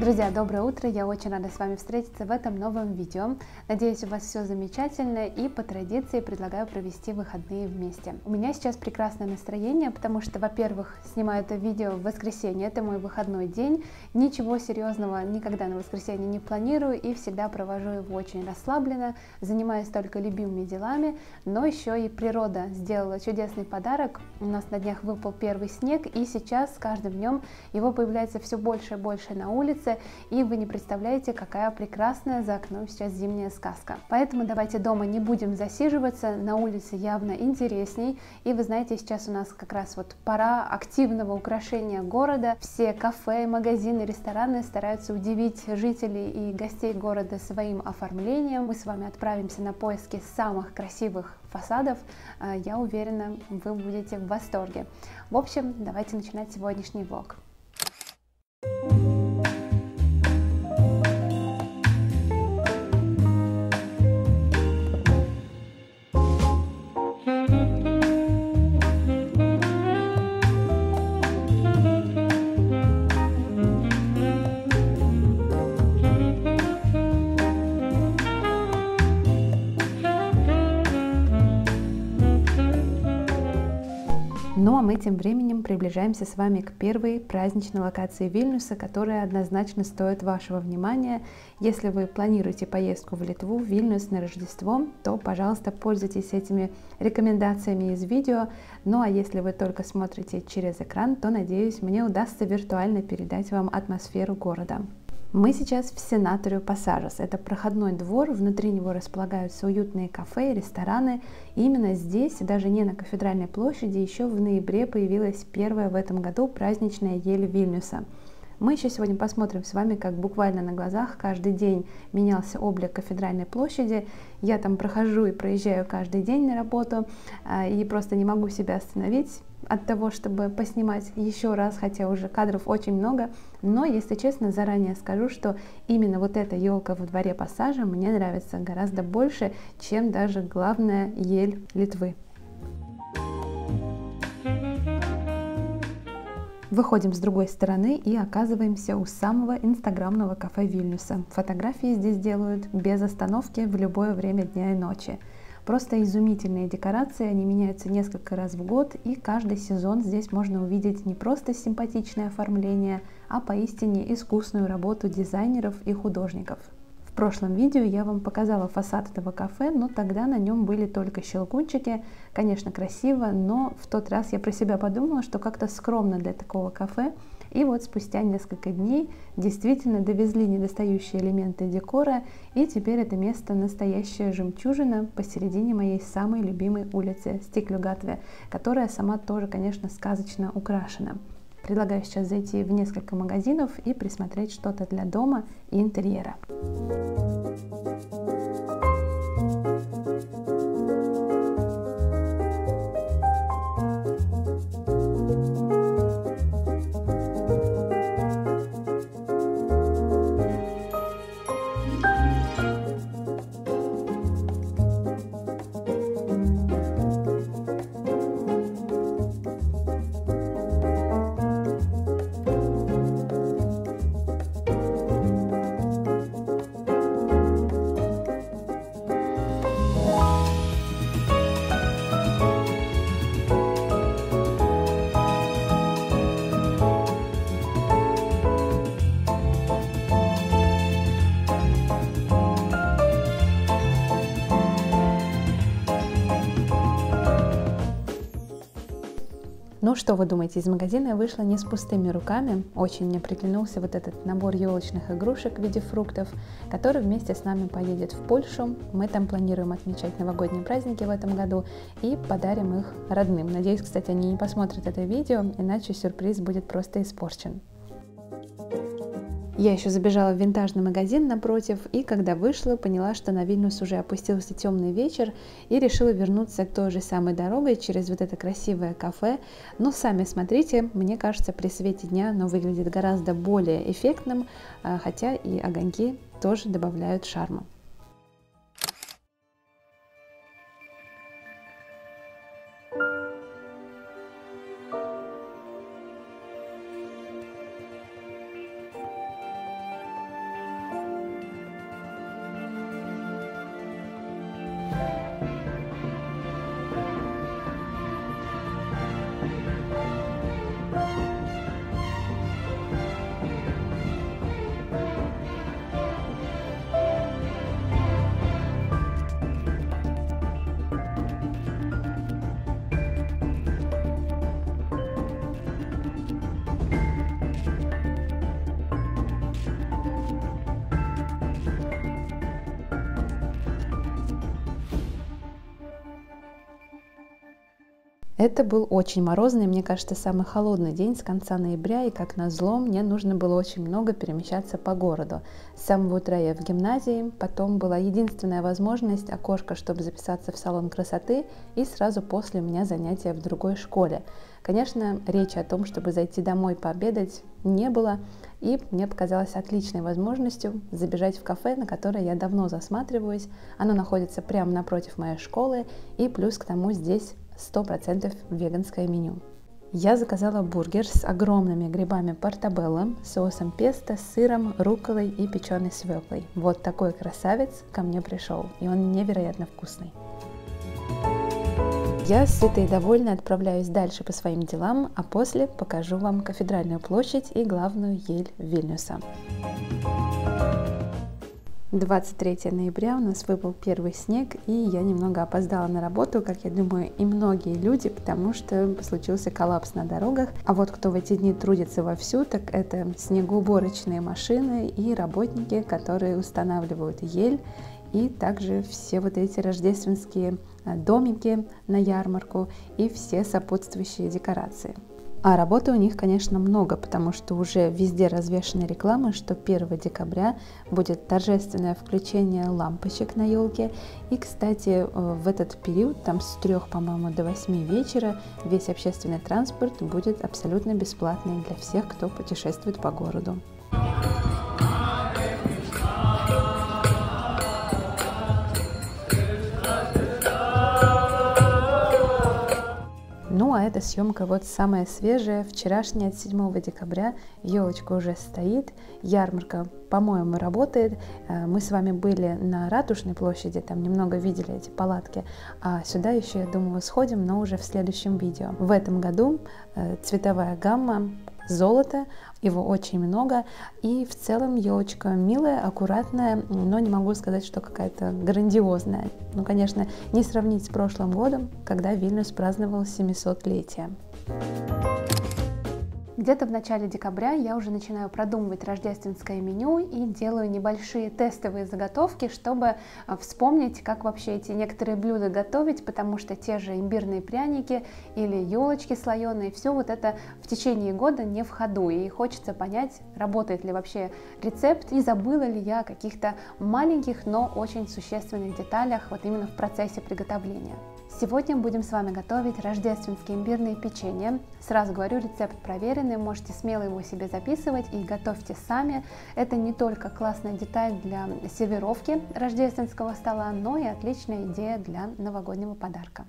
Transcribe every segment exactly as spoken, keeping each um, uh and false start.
Друзья, доброе утро! Я очень рада с вами встретиться в этом новом видео. Надеюсь, у вас все замечательно, и по традиции предлагаю провести выходные вместе. У меня сейчас прекрасное настроение, потому что, во-первых, снимаю это видео в воскресенье, это мой выходной день. Ничего серьезного никогда на воскресенье не планирую и всегда провожу его очень расслабленно, занимаюсь только любимыми делами, но еще и природа сделала чудесный подарок. У нас на днях выпал первый снег, и сейчас с каждым днем его появляется все больше и больше на улице. И вы не представляете, какая прекрасная за окном сейчас зимняя сказка. Поэтому давайте дома не будем засиживаться, на улице явно интересней. И вы знаете, сейчас у нас как раз вот пора активного украшения города. Все кафе, магазины, рестораны стараются удивить жителей и гостей города своим оформлением. Мы с вами отправимся на поиски самых красивых фасадов. Я уверена, вы будете в восторге. В общем, давайте начинать сегодняшний влог. Ну а мы тем временем приближаемся с вами к первой праздничной локации Вильнюса, которая однозначно стоит вашего внимания. Если вы планируете поездку в Литву, в Вильнюс на Рождество, то, пожалуйста, пользуйтесь этими рекомендациями из видео. Ну а если вы только смотрите через экран, то, надеюсь, мне удастся виртуально передать вам атмосферу города. Мы сейчас в Сенаторио Пассажес. Это проходной двор, внутри него располагаются уютные кафе и рестораны. И именно здесь, даже не на Кафедральной площади, еще в ноябре появилась первая в этом году праздничная ель Вильнюса. Мы еще сегодня посмотрим с вами, как буквально на глазах каждый день менялся облик Кафедральной площади. Я там прохожу и проезжаю каждый день на работу, и просто не могу себя остановить от того, чтобы поснимать еще раз, хотя уже кадров очень много. Но, если честно, заранее скажу, что именно вот эта елка во дворе Пассажа мне нравится гораздо больше, чем даже главная ель Литвы. Выходим с другой стороны и оказываемся у самого инстаграмного кафе Вильнюса. Фотографии здесь делают без остановки в любое время дня и ночи. Просто изумительные декорации, они меняются несколько раз в год, и каждый сезон здесь можно увидеть не просто симпатичное оформление, а поистине искусную работу дизайнеров и художников. В прошлом видео я вам показала фасад этого кафе, но тогда на нем были только щелкунчики. Конечно, красиво, но в тот раз я про себя подумала, что как-то скромно для такого кафе. И вот спустя несколько дней действительно довезли недостающие элементы декора, и теперь это место настоящая жемчужина посередине моей самой любимой улицы Стиклюгатве, которая сама тоже, конечно, сказочно украшена. Предлагаю сейчас зайти в несколько магазинов и присмотреть что-то для дома и интерьера. Ну что вы думаете, из магазина я вышла не с пустыми руками. Очень мне приглянулся вот этот набор елочных игрушек в виде фруктов, который вместе с нами поедет в Польшу. Мы там планируем отмечать новогодние праздники в этом году и подарим их родным. Надеюсь, кстати, они не посмотрят это видео, иначе сюрприз будет просто испорчен. Я еще забежала в винтажный магазин напротив, и когда вышла, поняла, что на Вильнюс уже опустился темный вечер, и решила вернуться той же самой дорогой через вот это красивое кафе. Но сами смотрите, мне кажется, при свете дня оно выглядит гораздо более эффектным, хотя и огоньки тоже добавляют шарма. Это был очень морозный, мне кажется, самый холодный день с конца ноября, и как назло, мне нужно было очень много перемещаться по городу. С самого утра я в гимназии, потом была единственная возможность, окошко, чтобы записаться в салон красоты, и сразу после у меня занятия в другой школе. Конечно, речи о том, чтобы зайти домой пообедать, не было, и мне показалось отличной возможностью забежать в кафе, на которое я давно засматриваюсь. Оно находится прямо напротив моей школы, и плюс к тому здесь сто процентов веганское меню. Я заказала бургер с огромными грибами портабелло, соусом песто, сыром, рукколой и печеной свеклой. Вот такой красавец ко мне пришел, и он невероятно вкусный. Я сытая и довольна отправляюсь дальше по своим делам, а после покажу вам Кафедральную площадь и главную ель Вильнюса. двадцать третьего ноября у нас выпал первый снег, и я немного опоздала на работу, как я думаю, и многие люди, потому что случился коллапс на дорогах. А вот кто в эти дни трудится вовсю, так это снегоуборочные машины и работники, которые устанавливают ель, и также все вот эти рождественские домики на ярмарку и все сопутствующие декорации. А работы у них, конечно, много, потому что уже везде развешаны рекламы, что первого декабря будет торжественное включение лампочек на елке. И, кстати, в этот период, там с трех, по-моему, до восьми вечера, весь общественный транспорт будет абсолютно бесплатный для всех, кто путешествует по городу. Ну а эта съемка вот самая свежая, вчерашняя, от седьмого декабря. Елочка уже стоит, ярмарка, по-моему, работает. Мы с вами были на Ратушной площади, там немного видели эти палатки. А сюда еще, я думаю, сходим, но уже в следующем видео. В этом году цветовая гамма золото, его очень много, и в целом елочка милая, аккуратная, но не могу сказать, что какая-то грандиозная. Ну, конечно, не сравнить с прошлым годом, когда Вильнюс праздновал семисотлетие. Где-то в начале декабря я уже начинаю продумывать рождественское меню и делаю небольшие тестовые заготовки, чтобы вспомнить, как вообще эти некоторые блюда готовить, потому что те же имбирные пряники или елочки слоеные, все вот это в течение года не в ходу, и хочется понять, работает ли вообще рецепт и забыла ли я о каких-то маленьких, но очень существенных деталях вот именно в процессе приготовления. Сегодня будем с вами готовить рождественские имбирные печенья. Сразу говорю, рецепт проверенный, можете смело его себе записывать и готовьте сами. Это не только классная деталь для сервировки рождественского стола, но и отличная идея для новогоднего подарка.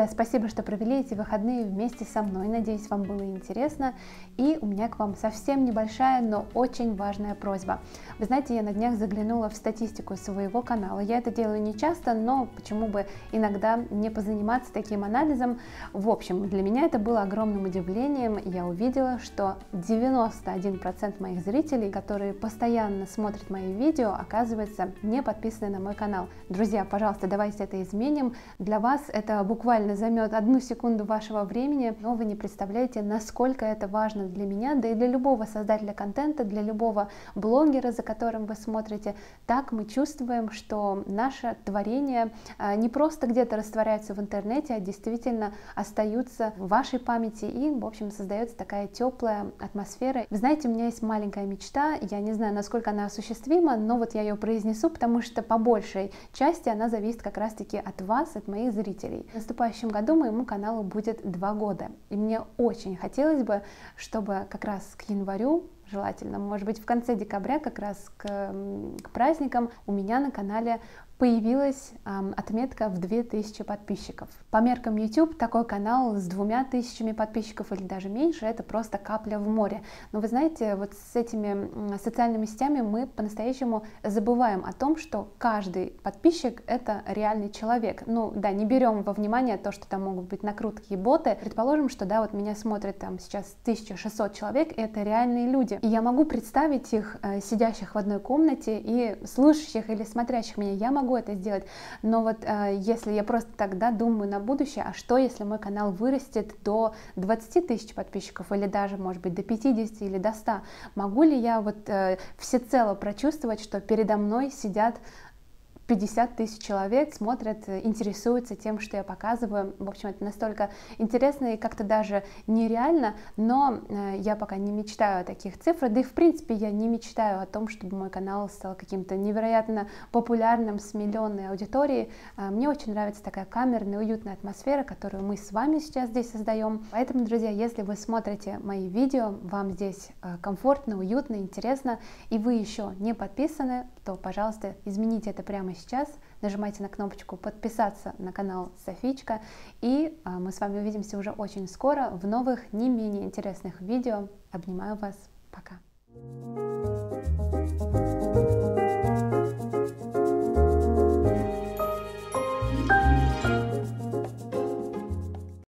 Друзья, спасибо, что провели эти выходные вместе со мной. Надеюсь, вам было интересно. И у меня к вам совсем небольшая, но очень важная просьба. Вы знаете, я на днях заглянула в статистику своего канала. Я это делаю не часто, но почему бы иногда не позаниматься таким анализом. В общем, для меня это было огромным удивлением. Я увидела, что девяносто один процент моих зрителей, которые постоянно смотрят мои видео, оказывается, не подписаны на мой канал. Друзья, пожалуйста, давайте это изменим. Для вас это буквально займет одну секунду вашего времени, но вы не представляете, насколько это важно для меня, да и для любого создателя контента, для любого блогера, за которым вы смотрите. Так мы чувствуем, что наше творение не просто где-то растворяется в интернете, а действительно остаются в вашей памяти, и, в общем, создается такая теплая атмосфера. Вы знаете, у меня есть маленькая мечта, я не знаю, насколько она осуществима, но вот я ее произнесу, потому что по большей части она зависит как раз-таки от вас, от моих зрителей. В наступающем году моему каналу будет два года, и мне очень хотелось бы, чтобы как раз к январю, желательно, может быть, в конце декабря, как раз к, к праздникам, у меня на канале появилась эм, отметка в две тысячи подписчиков. По меркам YouTube такой канал с двумя тысячами подписчиков или даже меньше — это просто капля в море. Но вы знаете, вот с этими социальными сетями мы по-настоящему забываем о том, что каждый подписчик — это реальный человек. Ну да, не берем во внимание то, что там могут быть накрутки и боты. Предположим, что да, вот меня смотрит там сейчас тысяча шестьсот человек, и это реальные люди. И я могу представить их, э, сидящих в одной комнате и слушающих или смотрящих меня. Я могу могу это сделать, но вот э, если я просто тогда думаю на будущее, а что если мой канал вырастет до двадцати тысяч подписчиков или даже, может быть, до пятидесяти или до ста, могу ли я вот э, всецело прочувствовать, что передо мной сидят пятьдесят тысяч человек, смотрят, интересуются тем, что я показываю. В общем, это настолько интересно и как-то даже нереально, но э, я пока не мечтаю о таких цифрах, да и в принципе я не мечтаю о том, чтобы мой канал стал каким-то невероятно популярным с миллионной аудиторией. Э, мне очень нравится такая камерная, уютная атмосфера, которую мы с вами сейчас здесь создаем. Поэтому, друзья, если вы смотрите мои видео, вам здесь э, комфортно, уютно, интересно, и вы еще не подписаны, то, пожалуйста, измените это прямо сейчас, нажимайте на кнопочку подписаться на канал Софичка, и а, мы с вами увидимся уже очень скоро в новых, не менее интересных видео. Обнимаю вас, пока!